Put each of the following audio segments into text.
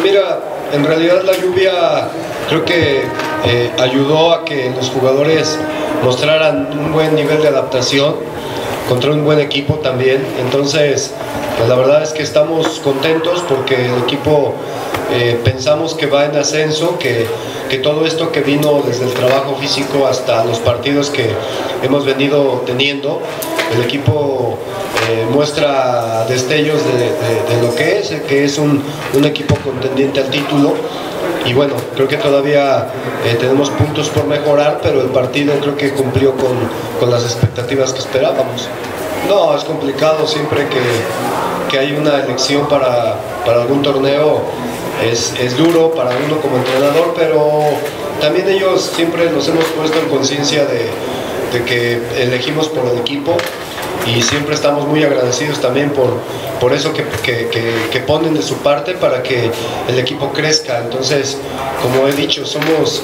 mira, en realidad la lluvia creo que ayudó a que los jugadores mostraran un buen nivel de adaptación contra un buen equipo también. Entonces, pues la verdad es que estamos contentos porque el equipo pensamos que va en ascenso, que todo esto que vino desde el trabajo físico hasta los partidos que hemos venido teniendo, el equipo muestra destellos de lo que es un equipo contendiente al título. Y bueno, creo que todavía tenemos puntos por mejorar, pero el partido creo que cumplió con las expectativas que esperábamos. No, es complicado siempre que hay una elección para algún torneo, es duro para uno como entrenador, pero también ellos siempre nos hemos puesto en conciencia de que elegimos por el equipo y siempre estamos muy agradecidos también por eso que ponen de su parte para que el equipo crezca. Entonces, como he dicho, somos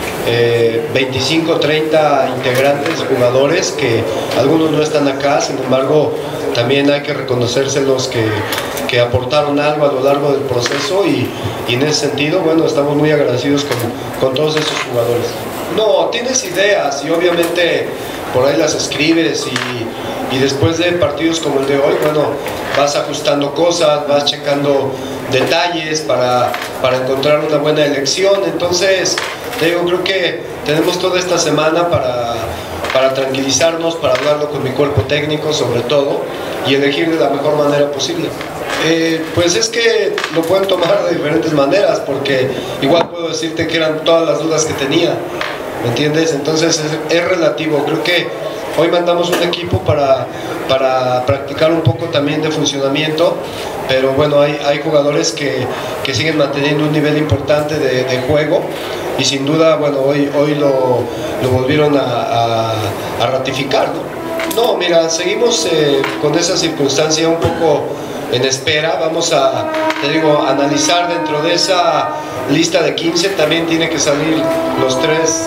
25, 30 integrantes, jugadores, que algunos no están acá, sin embargo también hay que reconocérselos que aportaron algo a lo largo del proceso y en ese sentido, bueno, estamos muy agradecidos con todos esos jugadores. No, tienes ideas y obviamente por ahí las escribes y después de partidos como el de hoy, bueno, vas ajustando cosas, vas checando detalles para encontrar una buena elección. Entonces, te digo, creo que tenemos toda esta semana para tranquilizarnos, para hablarlo con mi cuerpo técnico sobre todo y elegir de la mejor manera posible. Pues es que lo pueden tomar de diferentes maneras, porque igual puedo decirte que eran todas las dudas que tenía, ¿me entiendes? Entonces es relativo. Creo que hoy mandamos un equipo para practicar un poco también de funcionamiento, pero bueno, hay jugadores que siguen manteniendo un nivel importante de juego y sin duda, bueno, hoy lo volvieron a ratificar, ¿no? No, mira, seguimos con esa circunstancia un poco en espera. Vamos a, te digo, analizar dentro de esa lista de 15, también tiene que salir los tres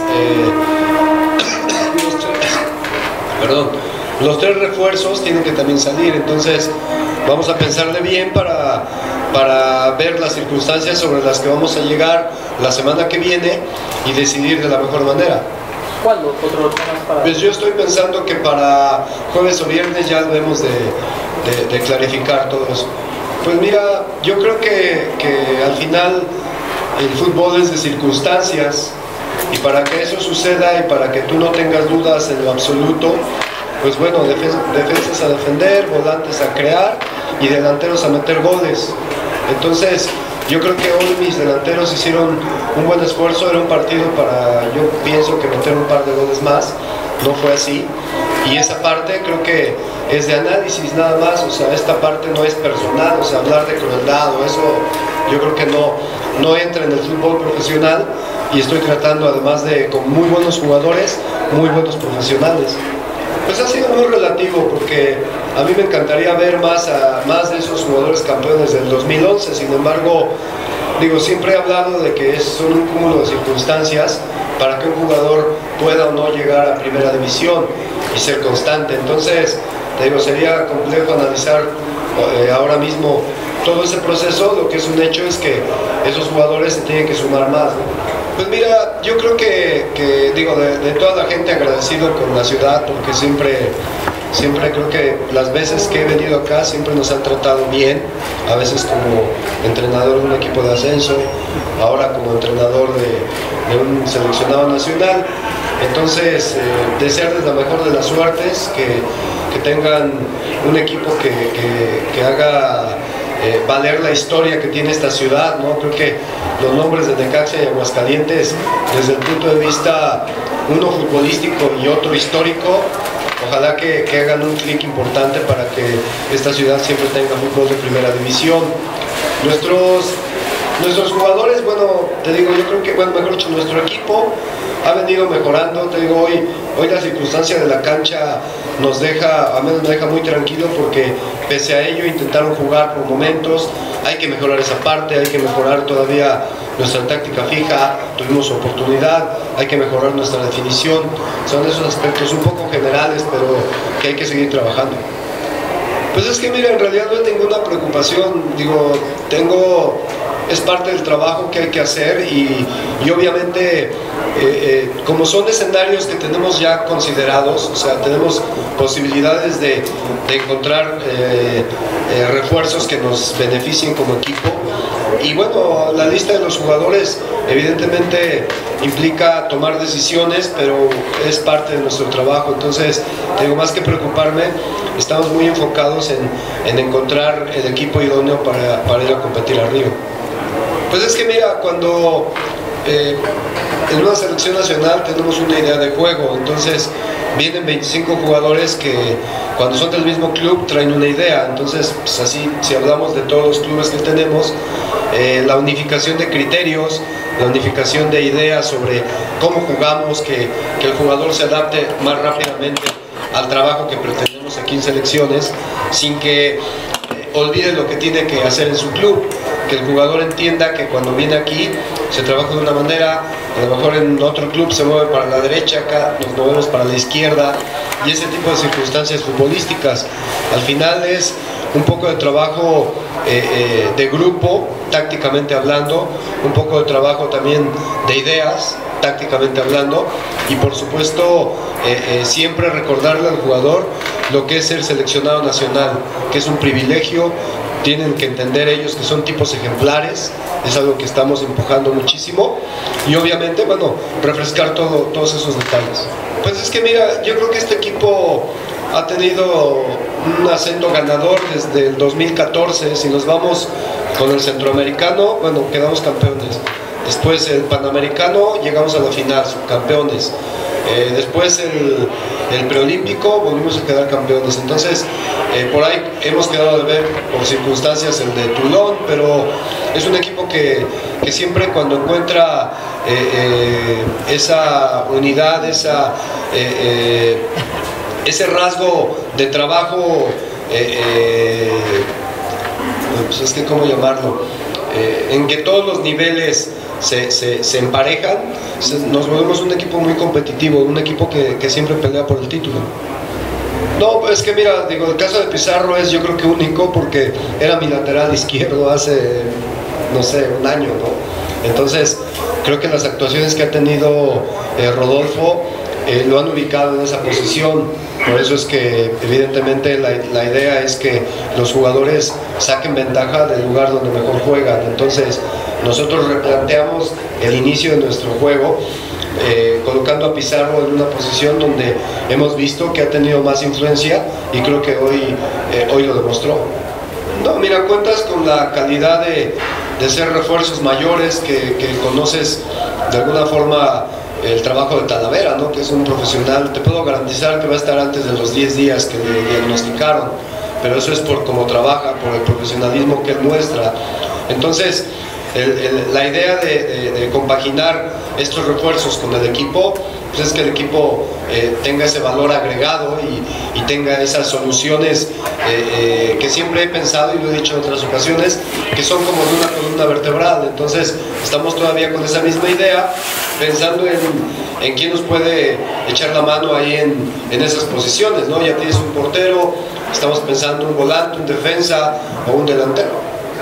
refuerzos tienen que también salir. Entonces vamos a pensarle bien para ver las circunstancias sobre las que vamos a llegar la semana que viene y decidir de la mejor manera. ¿Cuándo? ¿Otro temas para...? Pues yo estoy pensando que para jueves o viernes ya debemos de clarificar todo eso. Pues mira, yo creo que al final el fútbol es de circunstancias y para que eso suceda y para que tú no tengas dudas en lo absoluto, pues bueno, defensas a defender, volantes a crear y delanteros a meter goles. Entonces yo creo que hoy mis delanteros hicieron un buen esfuerzo. Era un partido para, yo pienso que meter un par de goles más, no fue así, y esa parte creo que es de análisis nada más. O sea, esta parte no es personal, o sea, hablar de crueldad o eso yo creo que no entra en el fútbol profesional, y estoy tratando además con muy buenos jugadores, muy buenos profesionales. Pues ha sido muy relativo, porque a mí me encantaría ver más de esos jugadores campeones del 2011, sin embargo, digo, siempre he hablado de que son un cúmulo de circunstancias para que un jugador pueda o no llegar a primera división y ser constante. Entonces, te digo, sería complejo analizar ahora mismo todo ese proceso. Lo que es un hecho es que esos jugadores se tienen que sumar más, ¿no? Pues mira, yo creo que digo, de toda la gente agradecido con la ciudad, porque siempre creo que las veces que he venido acá siempre nos han tratado bien, a veces como entrenador de un equipo de ascenso, ahora como entrenador de un seleccionado nacional. Entonces, desearles la mejor de las suertes, que tengan un equipo que haga valer la historia que tiene esta ciudad, ¿no? Creo que los nombres de Necaxa y Aguascalientes, desde el punto de vista uno futbolístico y otro histórico, ojalá que hagan un clic importante para que esta ciudad siempre tenga fútbol de primera división. Nuestros jugadores, bueno, te digo, yo creo que, bueno, mejor dicho, nuestro equipo ha venido mejorando. Te digo, hoy la circunstancia de la cancha nos deja, a menos me deja muy tranquilo, porque pese a ello intentaron jugar por momentos. Hay que mejorar esa parte, hay que mejorar todavía nuestra táctica fija, tuvimos oportunidad, hay que mejorar nuestra definición. Son esos aspectos un poco generales, pero que hay que seguir trabajando. Pues es que mira, en realidad no hay ninguna preocupación. Digo, tengo es parte del trabajo que hay que hacer y obviamente como son escenarios que tenemos ya considerados, o sea, tenemos posibilidades de encontrar refuerzos que nos beneficien como equipo. Y bueno, la lista de los jugadores evidentemente implica tomar decisiones, pero es parte de nuestro trabajo. Entonces, tengo más que preocuparme, estamos muy enfocados en encontrar el equipo idóneo para ir a competir a Río. Pues es que mira, cuando en una selección nacional tenemos una idea de juego, entonces vienen 25 jugadores que cuando son del mismo club traen una idea, entonces pues así, si hablamos de todos los clubes que tenemos, la unificación de criterios, la unificación de ideas sobre cómo jugamos, que el jugador se adapte más rápidamente al trabajo que pretendemos aquí en selecciones, sin que olvide lo que tiene que hacer en su club, que el jugador entienda que cuando viene aquí se trabaja de una manera, a lo mejor en otro club se mueve para la derecha, acá nos movemos para la izquierda, y ese tipo de circunstancias futbolísticas. Al final es un poco de trabajo de grupo, tácticamente hablando, un poco de trabajo también de ideas, tácticamente hablando, y por supuesto siempre recordarle al jugador lo que es ser seleccionado nacional, que es un privilegio. Tienen que entender ellos que son tipos ejemplares, es algo que estamos empujando muchísimo, y obviamente, bueno, refrescar todos esos detalles. Pues es que mira, yo creo que este equipo ha tenido un acento ganador desde el 2014, si nos vamos con el centroamericano, bueno, quedamos campeones. Después el panamericano, llegamos a la final, subcampeones. Después el preolímpico, volvimos a quedar campeones. Entonces, por ahí hemos quedado de ver por circunstancias el de Toulon, pero es un equipo que siempre cuando encuentra esa unidad, ese rasgo de trabajo, pues es que cómo llamarlo, en que todos los niveles se emparejan, nos volvemos un equipo muy competitivo, un equipo que siempre pelea por el título. No, pues es que mira, digo, el caso de Pizarro es yo creo que único porque era mi lateral izquierdo hace, no sé, un año, ¿no? Entonces, creo que las actuaciones que ha tenido Rodolfo lo han ubicado en esa posición. Por eso es que evidentemente la idea es que los jugadores saquen ventaja del lugar donde mejor juegan. Entonces nosotros replanteamos el inicio de nuestro juego colocando a Pizarro en una posición donde hemos visto que ha tenido más influencia, y creo que hoy lo demostró. No, mira, cuentas con la calidad de ser refuerzos mayores, que conoces de alguna forma el trabajo de Talavera, ¿no? Que es un profesional. Te puedo garantizar que va a estar antes de los 10 días que le diagnosticaron, pero eso es por cómo trabaja, por el profesionalismo que él muestra. Entonces, la idea de compaginar estos refuerzos con el equipo, pues es que el equipo tenga ese valor agregado y tenga esas soluciones que siempre he pensado, y lo he dicho en otras ocasiones, que son como de una columna vertebral. Entonces estamos todavía con esa misma idea, pensando en quién nos puede echar la mano ahí en esas posiciones, ¿no? Ya tienes un portero, estamos pensando un volante, un defensa o un delantero.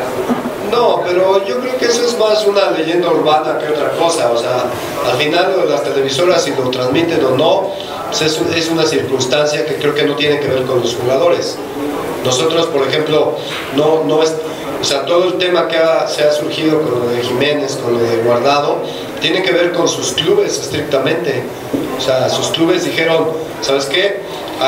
No, pero yo creo que eso es más una leyenda urbana que otra cosa. O sea, al final lo de las televisoras, si lo transmiten o no, pues es una circunstancia que creo que no tiene que ver con los jugadores. Nosotros, por ejemplo, no es, o sea, todo el tema que se ha surgido con lo de Jiménez, con lo de Guardado, tiene que ver con sus clubes estrictamente. O sea, sus clubes dijeron, ¿sabes qué?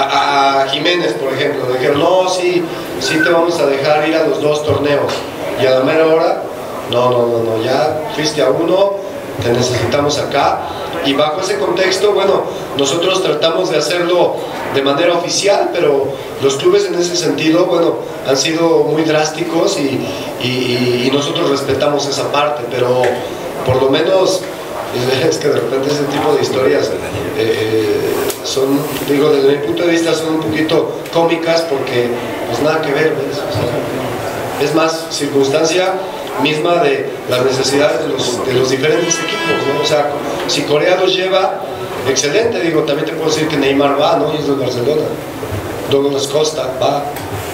A Jiménez, por ejemplo, dijeron, no, sí te vamos a dejar ir a los 2 torneos. Y a la mera hora, no, ya fuiste a uno, te necesitamos acá. Y bajo ese contexto, bueno, nosotros tratamos de hacerlo de manera oficial, pero los clubes en ese sentido, bueno, han sido muy drásticos y nosotros respetamos esa parte, pero por lo menos es que de repente ese tipo de historias son, digo, desde mi punto de vista son un poquito cómicas, porque pues nada que ver, ¿ves? O sea, es más circunstancia misma de las necesidades de los diferentes equipos, ¿no? O sea, si Corea los lleva, excelente. Digo, también te puedo decir que Neymar va, ¿no? Y es de Barcelona. Douglas Costa va.